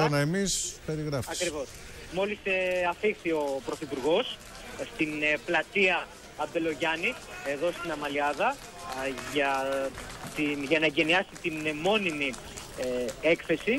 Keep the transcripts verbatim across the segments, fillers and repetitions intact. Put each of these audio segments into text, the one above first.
εικόνα εμείς, περιγράφεις. Ακριβώς. Μόλις ε, αφήχθη ο Πρωθυπουργός στην ε, πλατεία Αμπελογιάννη, εδώ στην Αμαλιάδα, α, για, την, για να εγκαινιάσει την ε, μόνιμη ε, έκθεση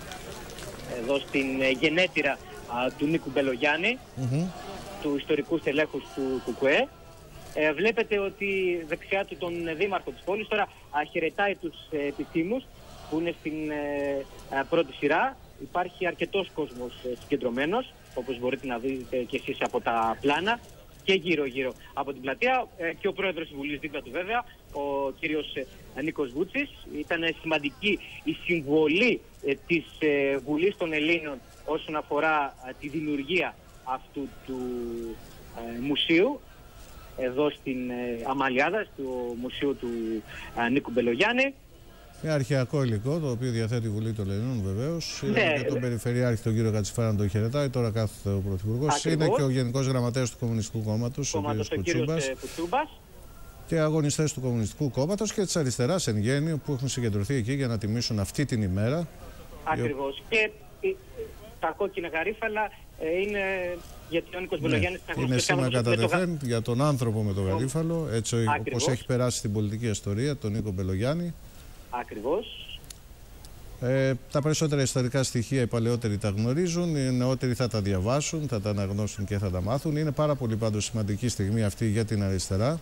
εδώ στην ε, γενέτειρα α, του Νίκου Μπελογιάννη, mm-hmm. του ιστορικού στελέχους του ΚΚΕ. Ε, βλέπετε ότι δεξιά του τον δήμαρχο της πόλης τώρα α, χαιρετάει τους ε, επιστήμους που είναι στην ε, ε, πρώτη σειρά. Υπάρχει αρκετός κόσμος ε, συγκεντρωμένος, όπως μπορείτε να δείτε και εσείς από τα πλάνα, και γύρω-γύρω από την πλατεία, ε, και ο πρόεδρος της Βουλής δίπλα του βέβαια, ο κύριος ε, Νίκος Βούτσης. Ήταν σημαντική η συμβολή ε, της ε, Βουλής των Ελλήνων όσον αφορά ε, τη δημιουργία αυτού του ε, μουσείου εδώ στην ε, Αμαλιάδα, στο μουσείο του ε, Νίκου Μπελογιάννη. Είναι αρχαιακό υλικό, το οποίο διαθέτει η Βουλή των Ελλήνων βεβαίως. Ναι. Είναι και τον Περιφερειάρχη, τον κύριο Κατσιφάρα, να τον χαιρετάει. Τώρα κάθεται ο Πρωθυπουργός. Είναι και ο Γενικός Γραμματέας του Κομμουνιστικού Κόμματος, ο κύριος Κουτσούμπας. Και αγωνιστές του Κομμουνιστικού Κόμματος και της αριστεράς εν γέννη, που έχουν συγκεντρωθεί εκεί για να τιμήσουν αυτή την ημέρα. Ακριβώς. Και τα κόκκινα γαρίφαλα είναι γιατί ο Νίκος ναι. Μπελογιάννης είναι σήμα κατά τεθέν το... για τον άνθρωπο με το γαρίφαλο, έτσι όπως έχει περάσει στην πολιτική ιστορία, τον Νίκο Μπελογιάννη. Ακριβώς. Ε, τα περισσότερα ιστορικά στοιχεία οι παλαιότεροι τα γνωρίζουν, οι νεότεροι θα τα διαβάσουν, θα τα αναγνώσουν και θα τα μάθουν. Είναι πάρα πολύ πάντως σημαντική στιγμή αυτή για την αριστερά,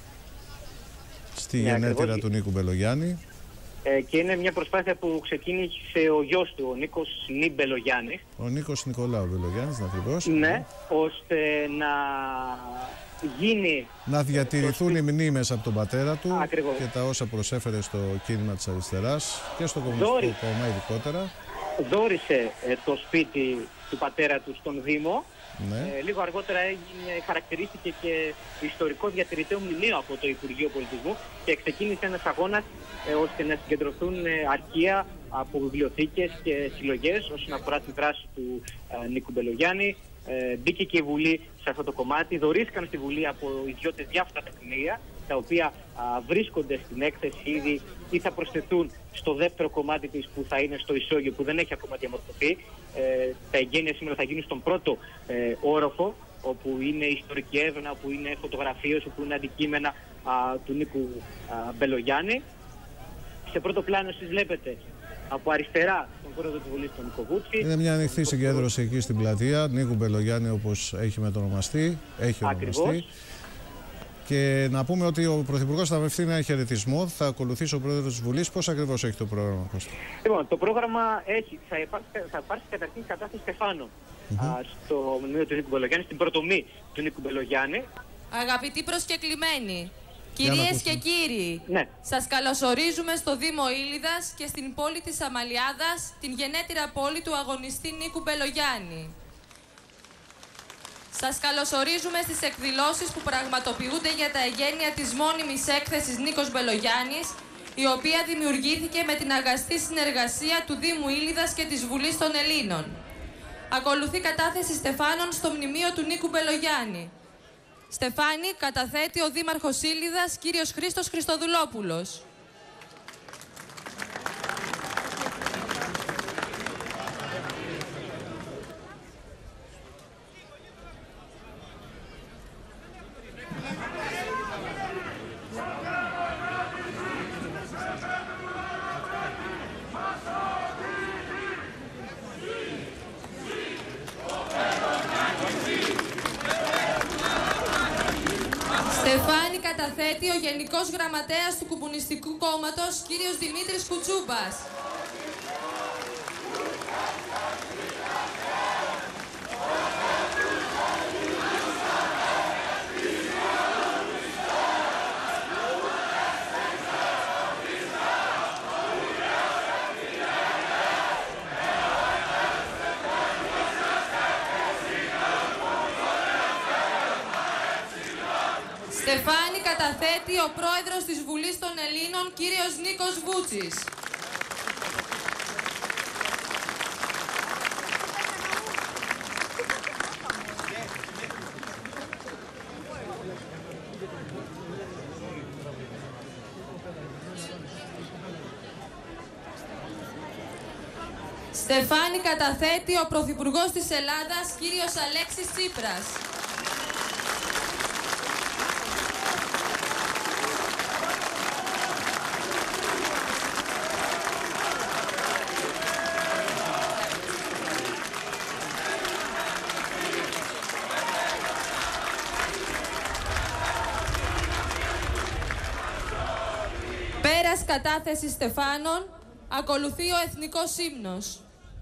στη ναι, γενέτειρα ακριβώς. του Νίκου Μπελογιάννη. Ε, και είναι μια προσπάθεια που ξεκίνησε ο γιος του, ο Νίκος Νί Μπελογιάννης. Ο Νίκος Νικολάου Μπελογιάννης, ακριβώς. Ναι, ώστε να γίνει... Να διατηρηθούν το... οι μνήμες από τον πατέρα του ακριβώς. και τα όσα προσέφερε στο κίνημα της αριστεράς και στο Κομμουνιστικό Δόρι... Κόμμα ειδικότερα. Δόρισε ε, το σπίτι του πατέρα του στον Δήμο. Ναι. Ε, λίγο αργότερα έγινε, χαρακτηρίστηκε και ιστορικό διατηρητέο μνημείο από το Υπουργείο Πολιτισμού και ξεκίνησε ένας αγώνας ε, ώστε να συγκεντρωθούν ε, αρχεία από βιβλιοθήκες και συλλογές όσον αφορά τη δράση του ε, Νίκου Μπελογιάννη. Ε, μπήκε και η Βουλή σε αυτό το κομμάτι, δωρήθηκαν στη Βουλή από ιδιώτες διάφορα τεχνία, τα οποία α, βρίσκονται στην έκθεση ήδη ή θα προσθεθούν στο δεύτερο κομμάτι της που θα είναι στο ισόγειο, που δεν έχει ακόμα διαμορφωθεί. Ε, τα εγγένεια σήμερα θα γίνουν στον πρώτο ε, όροφο, όπου είναι ιστορική έρευνα, όπου είναι φωτογραφίες, όπου είναι αντικείμενα α, του Νίκου α, Μπελογιάννη. Σε πρώτο πλάνο εσείς βλέπετε από αριστερά τον πρόεδρο της Βουλής, τον Νίκο Βούτση. Είναι μια ανοιχτή συγκέντρωση εκεί στην πλατεία, Νίκου Μπελογιάννη όπως έχει μετονομαστεί, έχει ονομαστεί. Ακριβώς. Και να πούμε ότι ο Πρωθυπουργός θα απευθύνει ένα χαιρετισμό, θα ακολουθήσει ο Πρόεδρος της Βουλής. Πώς ακριβώς έχει το πρόγραμμα, Κώστα? Λοιπόν, το πρόγραμμα έχει, θα υπάρξει, θα υπάρξει καταρχήν κατάσταση στεφάνων mm-hmm. α, στο μνημείο του Νίκου Μπελογιάννη, στην πρωτομή του Νίκου Μπελογιάννη. Αγαπητοί προσκεκλημένοι, κυρίες και κύριοι, ναι. σας καλωσορίζουμε στο Δήμο Ήλιδας και στην πόλη της Αμαλιάδας, την γενέτειρα πόλη του αγωνιστή Νίκου Μπελογιάννη. Σας καλωσορίζουμε στις εκδηλώσεις που πραγματοποιούνται για τα εγγένεια της μόνιμης έκθεσης Νίκος Μπελογιάννης, η οποία δημιουργήθηκε με την αγαστή συνεργασία του Δήμου Ήλιδας και της Βουλής των Ελλήνων. Ακολουθεί κατάθεση στεφάνων στο μνημείο του Νίκου Μπελογιάννη. Στεφάνη καταθέτει ο Δήμαρχος Ήλιδας, κύριος Χρήστος Χριστοδουλόπουλος. Στεφάνη καταθέτει ο Γενικός Γραμματέας του Κομμουνιστικού Κόμματος, κύριος Δημήτρης Κουτσούμπας. Στεφάνη καταθέτει ο πρόεδρος της Βουλής των Ελλήνων, κύριος Νίκος Βούτσης. Στεφάνη καταθέτει ο Πρωθυπουργός της Ελλάδας, κύριος Αλέξης Τσίπρας. Πέρας κατάθεσης Στεφάνων, ακολουθεί ο Εθνικός Ύμνος.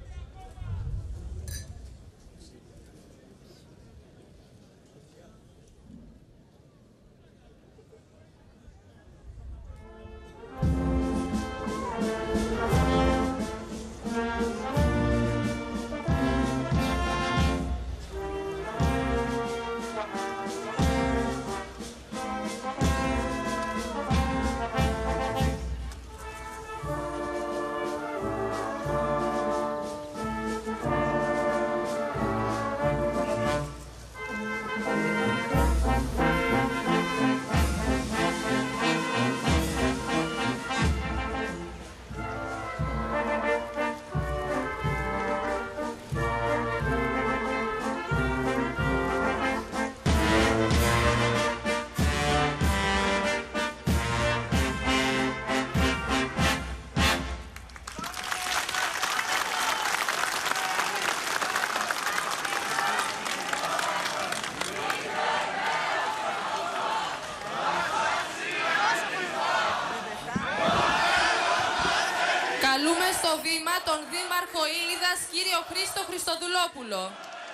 Καλούμε στο βήμα τον Δήμαρχο Ήλιδας, κύριο Χρήστο Χριστοδουλόπουλο.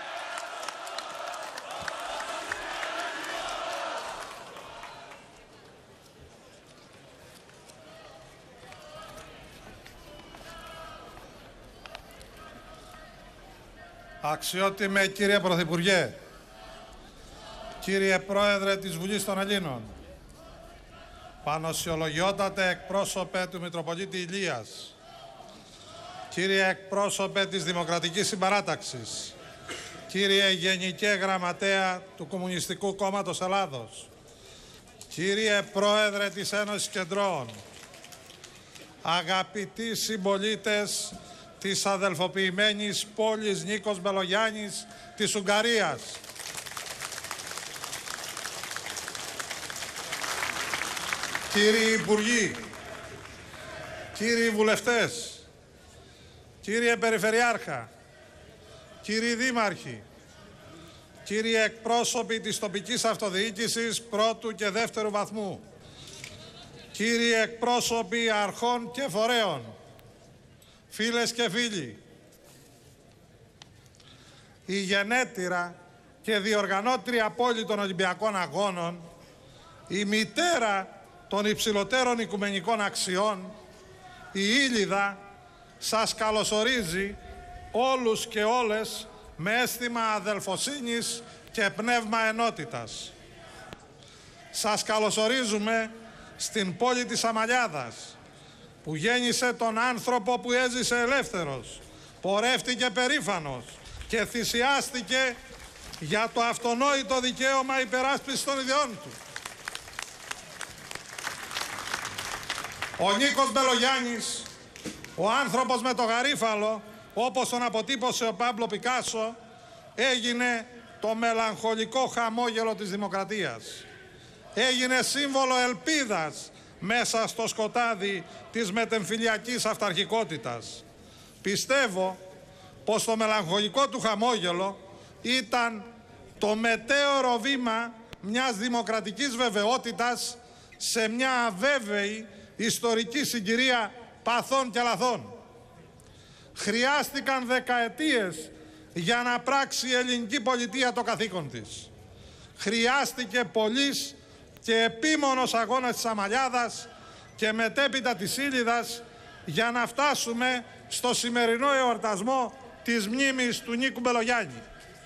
Αξιότιμε κύριε Πρωθυπουργέ, κύριε Πρόεδρε της Βουλής των Ελλήνων, πανωσιολογιότατε εκπρόσωπε του Μητροπολίτη Ηλίας, κύριε εκπρόσωπε της Δημοκρατικής Συμπαράταξης, κύριε Γενικέ Γραμματέα του Κομμουνιστικού Κόμματος Ελλάδος, κύριε Πρόεδρε της Ένωσης Κεντρών, αγαπητοί συμπολίτες της αδελφοποιημένης πόλης Νίκος Μπελογιάννης της Ουγγαρίας, κύριοι Υπουργοί, κύριοι Βουλευτές, κύριε Περιφερειάρχα, κύριοι Δήμαρχοι, κύριοι εκπρόσωποι της τοπικής αυτοδιοίκησης πρώτου και δεύτερου βαθμού, κύριοι εκπρόσωποι αρχών και φορέων, φίλες και φίλοι, η γενέτειρα και διοργανώτρια πόλη των Ολυμπιακών Αγώνων, η μητέρα των υψηλότερων οικουμενικών αξιών, η Ήλιδα, σας καλωσορίζει όλους και όλες με αίσθημα αδελφοσύνης και πνεύμα ενότητας. Σας καλωσορίζουμε στην πόλη της Αμαλιάδας, που γέννησε τον άνθρωπο που έζησε ελεύθερος, πορεύτηκε περήφανος και θυσιάστηκε για το αυτονόητο δικαίωμα υπεράσπισης των ιδιών του. Ο Νίκος Μπελογιάννης, ο άνθρωπος με το γαρίφαλο, όπως τον αποτύπωσε ο Πάμπλο Πικάσο, έγινε το μελαγχολικό χαμόγελο της δημοκρατίας. Έγινε σύμβολο ελπίδας μέσα στο σκοτάδι της μετεμφυλιακής αυταρχικότητας. Πιστεύω πως το μελαγχολικό του χαμόγελο ήταν το μετέωρο βήμα μιας δημοκρατικής βεβαιότητας σε μια αβέβαιη ιστορική συγκυρία παθών και λαθών. Χρειάστηκαν δεκαετίες για να πράξει η ελληνική πολιτεία το καθήκον της. Χρειάστηκε πολύς και επίμονος αγώνας της Αμαλιάδας και μετέπειτα της Ήλιδας για να φτάσουμε στο σημερινό εορτασμό της μνήμης του Νίκου Μπελογιάννη.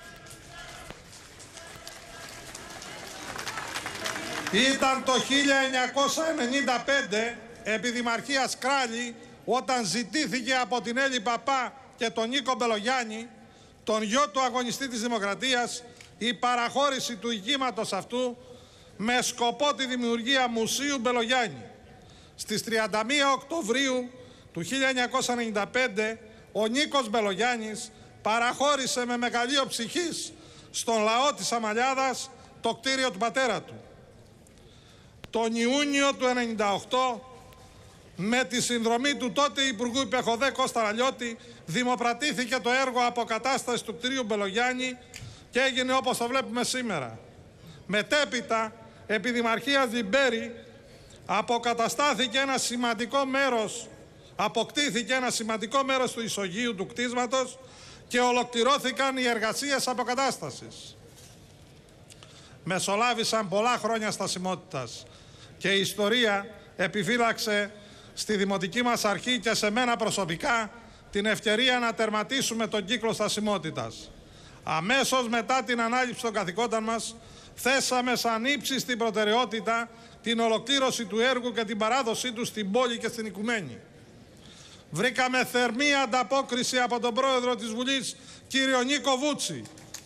Ήταν το χίλια εννιακόσια ενενήντα πέντε επί Δημαρχίας Κράλη, όταν ζητήθηκε από την Έλλη Παπά και τον Νίκο Μπελογιάννη, τον γιο του αγωνιστή της Δημοκρατίας, η παραχώρηση του οικίματος αυτού με σκοπό τη δημιουργία Μουσείου Μπελογιάννη. Στις τριάντα μία Οκτωβρίου του χίλια εννιακόσια ενενήντα πέντε, ο Νίκος Μπελογιάννης παραχώρησε με μεγαλείο ψυχής στον λαό της Αμαλιάδας το κτίριο του πατέρα του. Τον Ιούνιο του ενενήντα οκτώ, με τη συνδρομή του τότε Υπουργού Υπεχοδέ Κώστα Ραλιώτη, δημοπρατήθηκε το έργο αποκατάσταση του κτηρίου Μπελογιάννη και έγινε όπως το βλέπουμε σήμερα. Μετέπειτα, επί Δημαρχίας Λιμπέρη, αποκαταστάθηκε ένα σημαντικό μέρος, αποκτήθηκε ένα σημαντικό μέρος του ισογείου του κτίσματος και ολοκληρώθηκαν οι εργασίες αποκατάστασης. Μεσολάβησαν πολλά χρόνια στασιμότητας και η ιστορία επιφύλαξε στη δημοτική μας αρχή και σε μένα προσωπικά την ευκαιρία να τερματίσουμε τον κύκλο στασιμότητας. Αμέσως μετά την ανάληψη των καθηκόντων μας, θέσαμε σαν ύψιστη προτεραιότητα την ολοκλήρωση του έργου και την παράδοσή του στην πόλη και στην οικουμένη. Βρήκαμε θερμή ανταπόκριση από τον πρόεδρο της Βουλής, κύριο Νίκο Βούτσι,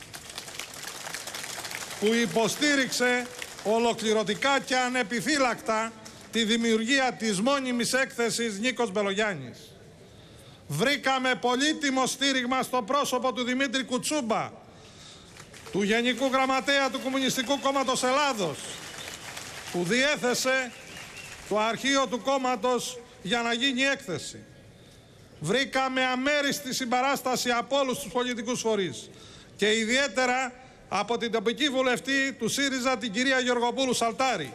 που υποστήριξε ολοκληρωτικά και ανεπιφύλακτα τη δημιουργία της μόνιμης έκθεσης Νίκος Μπελογιάννης. Βρήκαμε πολύτιμο στήριγμα στο πρόσωπο του Δημήτρη Κουτσούμπα, του Γενικού Γραμματέα του Κομμουνιστικού Κόμματος Ελλάδος, που διέθεσε το αρχείο του κόμματος για να γίνει έκθεση. Βρήκαμε αμέριστη συμπαράσταση από όλους τους πολιτικούς φορείς και ιδιαίτερα από την τοπική βουλευτή του ΣΥΡΙΖΑ, την κυρία Γεωργοπούλου Σαλτάρη.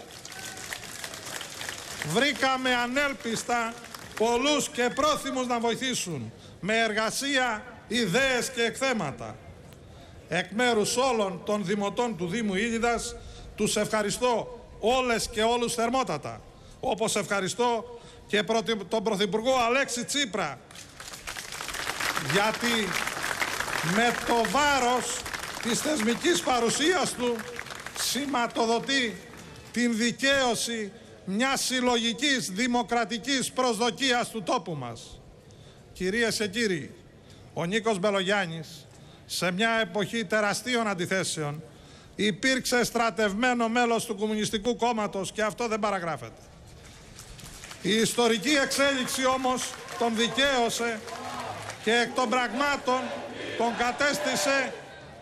Βρήκαμε ανέλπιστα πολλούς και πρόθυμους να βοηθήσουν με εργασία, ιδέες και εκθέματα. Εκ μέρους όλων των δημοτών του Δήμου Ήλιδας τους ευχαριστώ όλες και όλους θερμότατα. Όπως ευχαριστώ και τον Πρωθυπουργό Αλέξη Τσίπρα, γιατί με το βάρος της θεσμικής παρουσίας του σηματοδοτεί την δικαίωση μιας συλλογικής δημοκρατικής προσδοκίας του τόπου μας. Κυρίες και κύριοι, ο Νίκος Μπελογιάννης σε μια εποχή τεραστίων αντιθέσεων υπήρξε στρατευμένο μέλος του Κομμουνιστικού Κόμματος και αυτό δεν παραγράφεται. Η ιστορική εξέλιξη όμως τον δικαίωσε και εκ των πραγμάτων τον κατέστησε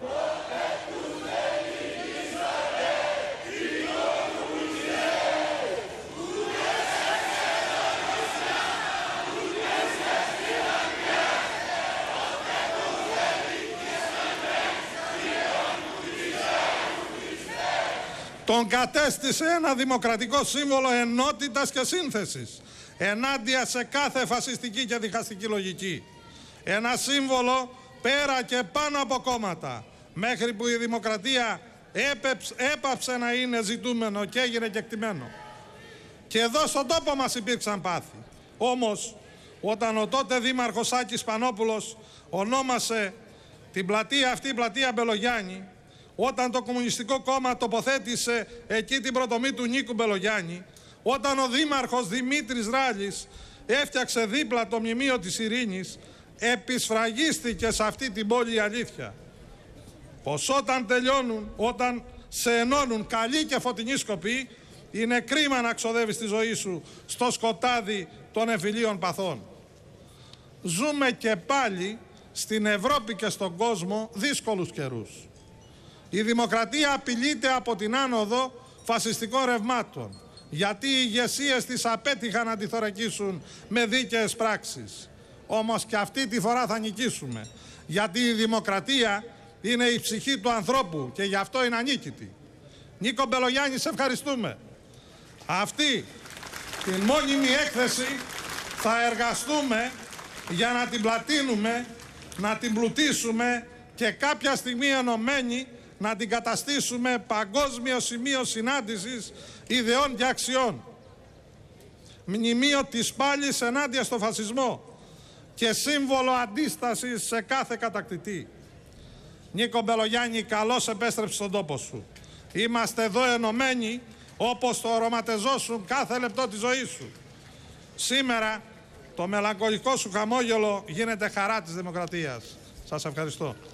τον κατέστησε ένα δημοκρατικό σύμβολο ενότητας και σύνθεσης ενάντια σε κάθε φασιστική και διχαστική λογική. Ένα σύμβολο πέρα και πάνω από κόμματα, μέχρι που η δημοκρατία έπεψ, έπαψε να είναι ζητούμενο και έγινε κεκτημένο. Και εδώ στον τόπο μας υπήρξαν πάθη. Όμως, όταν ο τότε δήμαρχος Άκης Πανόπουλος ονόμασε την πλατεία αυτή πλατεία Μπελογιάννη, όταν το Κομμουνιστικό Κόμμα τοποθέτησε εκεί την πρωτομή του Νίκου Μπελογιάννη, όταν ο δήμαρχος Δημήτρης Ράλης έφτιαξε δίπλα το μνημείο της Ειρήνης, επισφραγίστηκε σε αυτή την πόλη η αλήθεια. Πως όταν τελειώνουν, όταν σε ενώνουν καλοί και φωτεινοί σκοποί, είναι κρίμα να ξοδεύεις τη ζωή σου στο σκοτάδι των εμφυλίων παθών. Ζούμε και πάλι στην Ευρώπη και στον κόσμο δύσκολους καιρούς. Η δημοκρατία απειλείται από την άνοδο φασιστικών ρευμάτων, γιατί οι ηγεσίες της απέτυχαν να τη θωρακίσουν με δίκαιες πράξεις. Όμως και αυτή τη φορά θα νικήσουμε, γιατί η δημοκρατία είναι η ψυχή του ανθρώπου και γι' αυτό είναι ανίκητη. Νίκο Μπελογιάννη, σε ευχαριστούμε. Αυτή την μόνιμη έκθεση θα εργαστούμε για να την πλατείνουμε, να την πλουτίσουμε και κάποια στιγμή ενωμένη να την καταστήσουμε παγκόσμιο σημείο συνάντησης ιδεών και αξιών. Μνημείο της πάλης ενάντια στο φασισμό και σύμβολο αντίστασης σε κάθε κατακτητή. Νίκο Μπελογιάννη, καλώς επέστρεψε στον τόπο σου. Είμαστε εδώ ενωμένοι όπως το οραματεζόσουν κάθε λεπτό της ζωής σου. Σήμερα το μελαγχολικό σου χαμόγελο γίνεται χαρά της δημοκρατίας. Σας ευχαριστώ.